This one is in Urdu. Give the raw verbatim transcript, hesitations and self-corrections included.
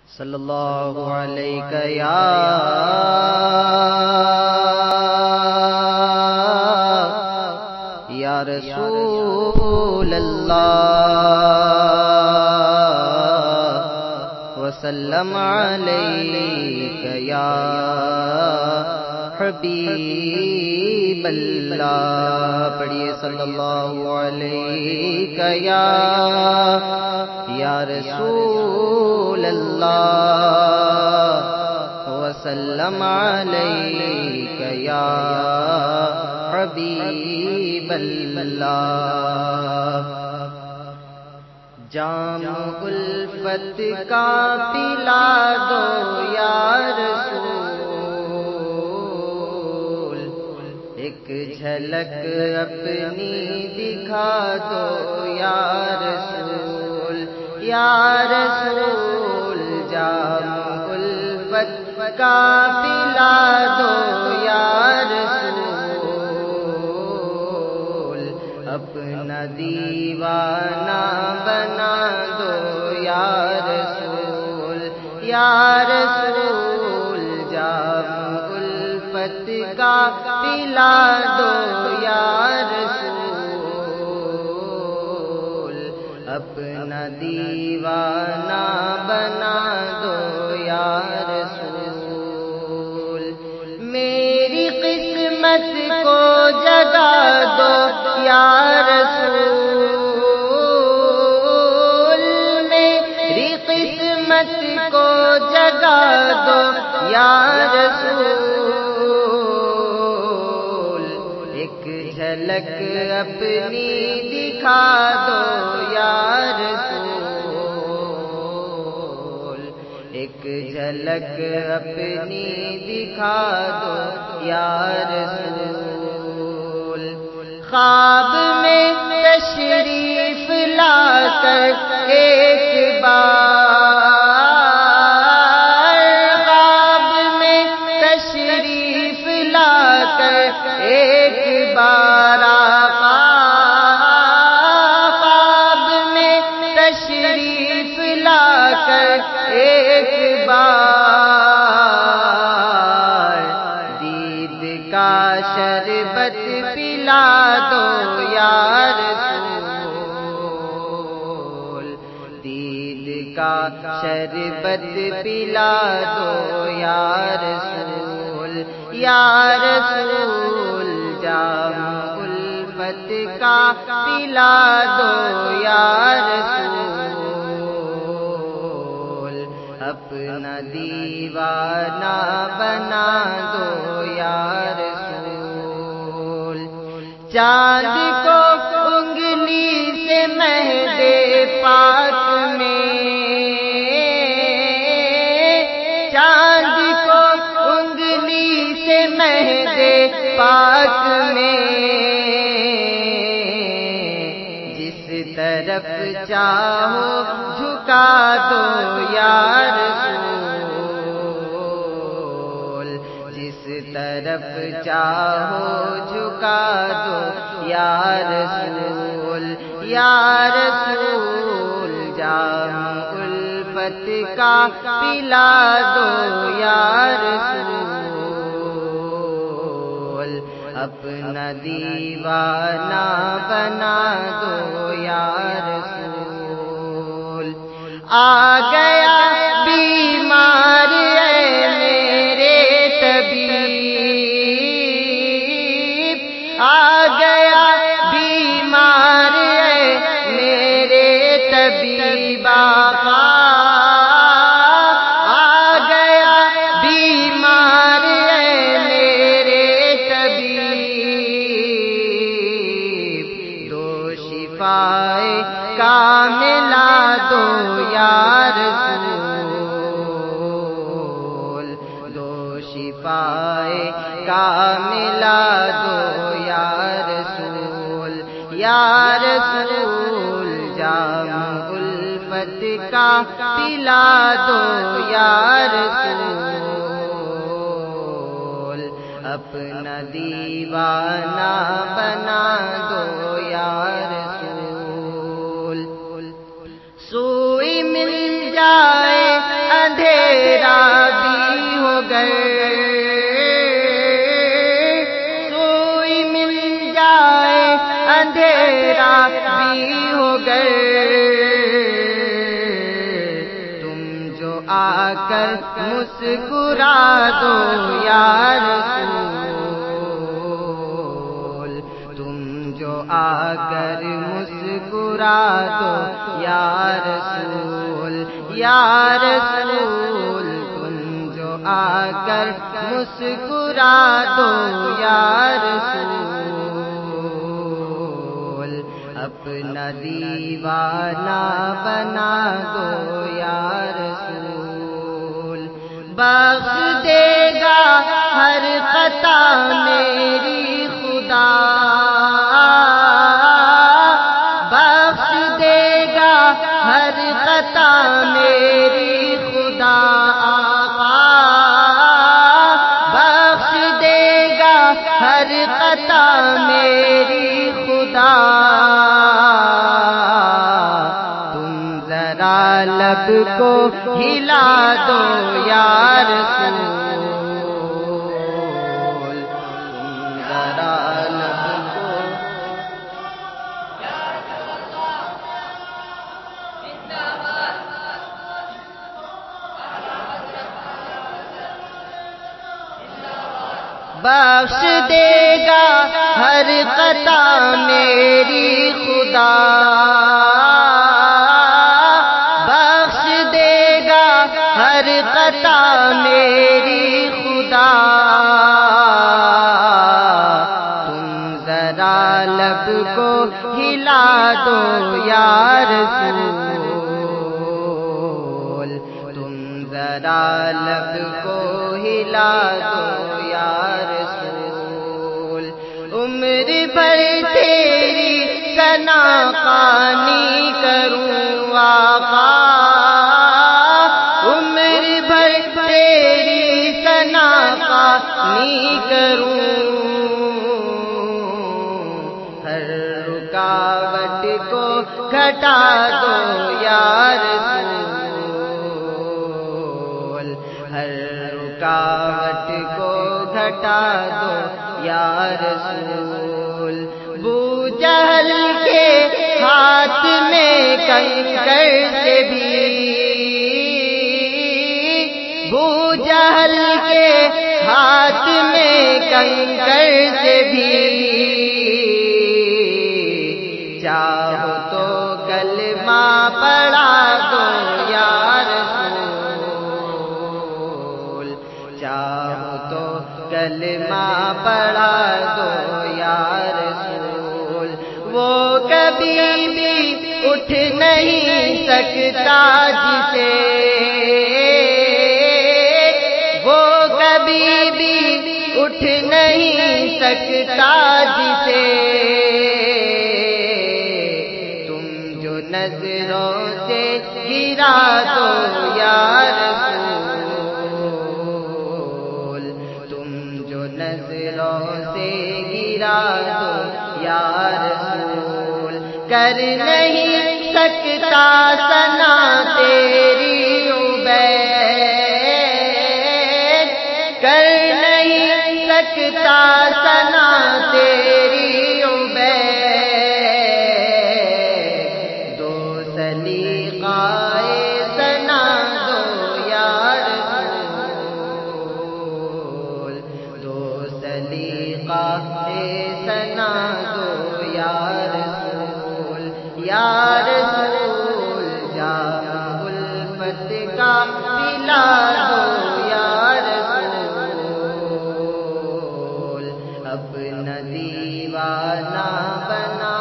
صلی اللہ علیہ یا یا رسول اللہ وسلم علیک یا حبیب اللہ۔ پڑھیے صلی اللہ علیہ یا یا رسول اللہ وسلم علیک یا حبیب اللہ۔ جام الفت کا پلا دو یا رسول، ایک جھلک اپنی دکھا دو یا رسول یا رسول۔ جام الفت کا پلا دو یا رسول، اپنا دیوانہ بنا دو یا رسول یا رسول۔ جام الفت کا پلا دو یا رسول، اپنا دیوانہ بنا دو یا رسول۔ میری قسمت کو جگا دو یا رسول، میری قسمت کو جگا دو یا رسول، ایک جھلک اپنی دکھا دو یا رسول، ایک جھلک اپنی دکھا دو یا رسول۔ خواب میں تشریف لا کر ایک بار، خواب میں تشریف لا کر ایک بار آقا، خواب میں تشریف لا کر ایک بار، دید کا شربت پلا دو یا رسول، دید کا شربت پلا دو یا رسول یا رسول۔ جام الفت کا پلا دو یا رسول، اپنا دیوانہ بنا دو یا رسول۔ چاند کو انگلی سے مہدے پاک میں، چاند کو انگلی سے مہدے پاک میں، جس طرف چاہو جھکا دو یا رسول، جس طرف چاہو جھکا دو یا رسول یا رسول۔ جام الفت کا پلا دو یا رسول، اپنا دیوانہ بنا دو یا رسول۔ آ گیا بیمار اے میرے طبیب، آ گیا بیمار اے میرے طبیب آقا، آ گیا بیمار اے میرے طبیب، دو شفائے کاملہ دو یا رسول، دو شفائے کاملہ دو یا رسول یا رسول۔ جام الفت کا پلا دو یا رسول، اپنا دیوانہ بنا دو یا رسول۔ سوئی مل جائے اندھیرے آ کر مسکرا دو یا رسول، تم جو آ کر مسکرا دو یا رسول، یا رسول تم جو آ کر مسکرا دو یا رسول، اپنا دیوانہ بنا دو یا رسول، بخش دے گا ہر خطا میری خدا، بخش دے گا ہر خطا میری خدا آقا، بخش دے گا ہر خطا میری خدا، تم ذرا لب کو ہلا دو یا رسول، تم ذرا لب کو بخش دے گا ہر خطا میری خدا، بخش دے گا ہر خطا میری خدا، تم ذرا لب کو ہلا دو یا رسول، تم ذرا لب کو ہلا دو یا رسول، عمر بھر تیری ثنا خوانی کروں آقا، عمر بھر تیری ثنا خوانی کروں، ہر رکاوٹ کو گھٹا دو یا رسول، ہر رکاوٹ کو گھٹا دو یا رسول، بو جہل کے ہاتھ میں کنکر سے بھی، بو جہل کے ہاتھ میں کنکر سے بھی، چاہو تو کلمہ پڑھا دو یا رسول، چاہو تو کلمہ پڑھا دو یا رسول، وہ کبھی بھی اٹھ نہیں سکتا جسے، وہ کبھی بھی اٹھ نہیں سکتا جسے، تم جو نظروں سے گرا دو یا رسول، تم جو نظروں سے گرا دو یا رسول، کر نہیں سکتا ثنا تیری عبید، کر نہیں سکتا ثنا تیری عبید، دو سلیقۂ ثنا دو یا رسول، دو سلیقۂ ثنا دو یا رسول، یا رسول جام الفت کا پلا دو یا رسول، اپنا دیوانہ بنا